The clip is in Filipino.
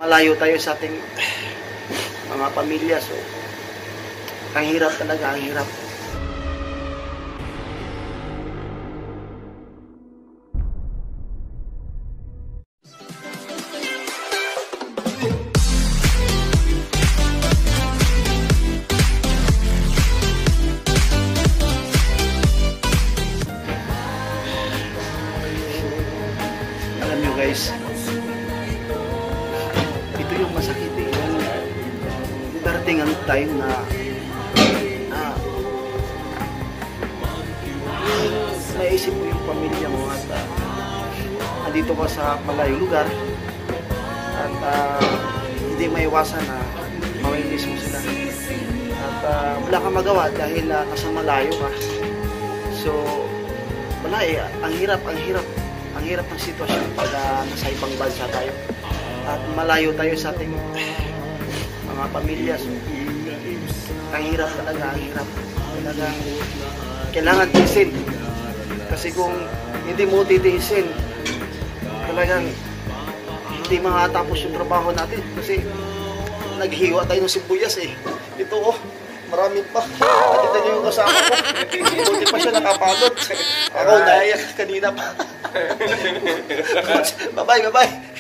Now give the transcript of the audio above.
Malayo tayo sa ating mga pamilya, so ang hirap talaga, ang hirap. Alam nyo guys, ito yung masakit eh. Darating ang time na naisip mo yung pamilya mo at andito ka sa malayong lugar at hindi maiwasan na mawainis mo sila at wala kang magawa dahil nasa malayo ka. So wala eh, ang hirap ng sitwasyon pag nasa ibang bansa tayo at malayo tayo sa ating mga pamilya. So, ang hirap talaga, ang hirap talagang kailangan tiisin kasi kung hindi mo titiisin talagang hindi makatapos yung trabaho natin kasi naghiwa tayo ng sibuyas eh. Ito oh, marami pa. Nakita niyo yung kasama ko, hindi pa siya nakapagod. Ako naiyak kanina pa. Bye bye.